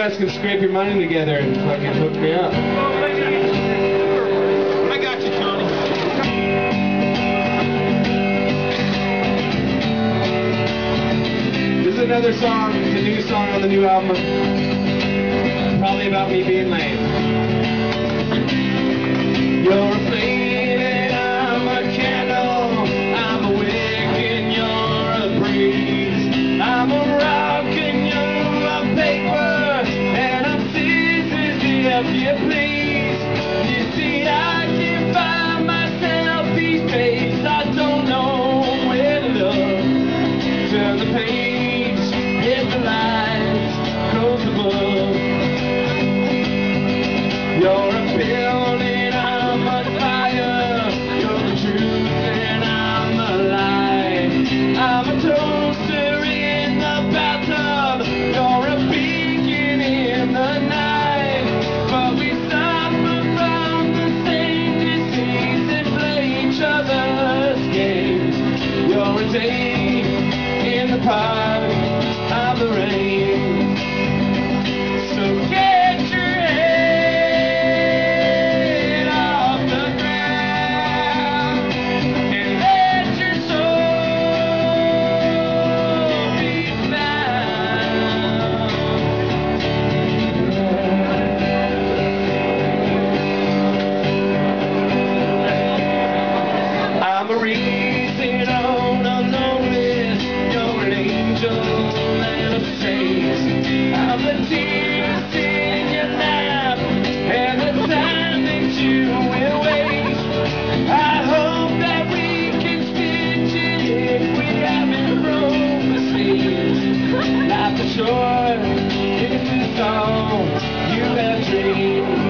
guys can scrape your money together and fucking hook me up. I got you, Johnny. This is another song. It's a new song on the new album. Probably about me being lame. You're a flame and I'm a candle. I'm a wick and you're a breeze. I'm a rock and you're a paper. And I'm scissors if you please. You see, I can't find myself these days. I don't know where to look. Turn the page, hit the lights, close the book. You're a building, I'm a fire. You're the truth and I'm a lie. I'm a toaster in the bathtub. You're a beacon in the night. But we suffer from the same disease and play each other's games. You're a day in the park of the rain. So get your head off the ground and let your soul be found. I'm a reason on a long list. You're an angel and a saint. I'm the tears in your lap and the time that you will waste. I hope that we can stitch it if we haven't broke the seams. Life is short, it's a song you have dreamed.